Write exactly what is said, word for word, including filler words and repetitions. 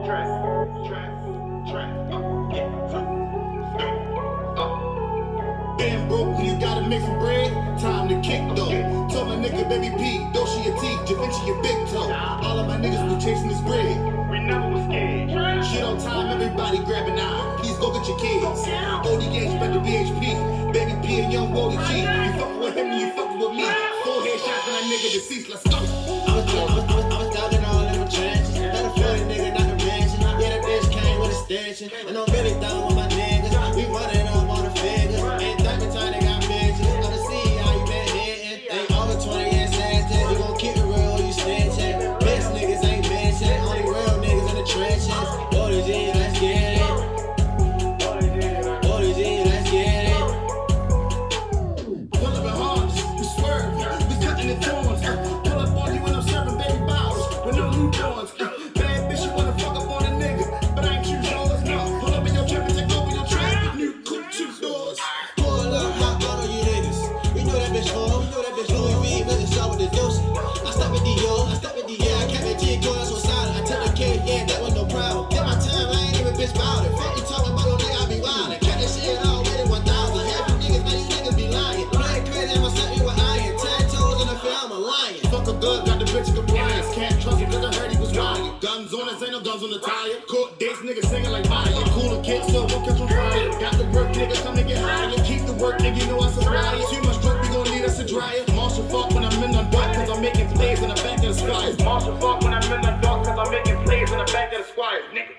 Trap, trap, trap, uh, yeah, uh, uh. Damn broke when you gotta make some bread. Time to kick though. Told my nigga baby P, Doshi a T, Da Vinci a big toe. All of my niggas was chasing this bread. We never was scared. Shit on time, everybody grab a nine. Please go get your kids. O D Gage, better B H P. Baby P and young Wody G. You fuckin' with him and you fuckin' with me. Four headshots and that nigga deceased. Let's go. I was, I was, I was, I was down in all in my trenches. Had a forty nigga, not a mansion. Yeah, that bitch came with a stanchion. And I'm really down with my niggas. We running up on the figures. Ain't that the time they got bitches. I done see how you been hitting. Ain't over twenty years slanted. You gon' keep it real, you snitching. Best niggas ain't bitching. Only real niggas in the trenches. Wody G, let's get it. Wody G, let's get it. Pull up in Harms, we swerve, we cutting the thorns. Pull up on you when I'm serving baby bottles with no new doors. Bad bitch, you wanna fuck up on a nigga, but I ain't choose yours, no. Pull up in your trap and take over your trap. New coupe, two doors. Pull up, hop on you niggas. We know that bitch home, we know that bitch Louis V, but it's all with the dose. I stop with Dior, I stop with Dior, I kept it G, going so solid. I took the kid, yeah, that was no problem. Did my time, I ain't even bitch about it. Fuck you talking about, no nigga, I be wildin'. Kept that shit all with it, one thousand. Half you niggas, now you niggas be lying. Playing crazy, I'ma set you with iron. Ten toes in the film, I'm a lion. Fuck a good, got the bitch in compliance. Can't trust him cause I heard he was lying. Guns on us, ain't no guns on the tire. Court dates, niggas singing like fire. Cooler kids, so won't catch on fire. Got the work, nigga, come to get higher. Keep the work, nigga, you know I supply it. Too much drug, we gon' need us a dryer. Marshall fuck when I'm in the dark, cause I'm making plays in the back of the sky. Marshall fuck when I'm in the dark, cause I'm making plays in the back of the squire. Nigga.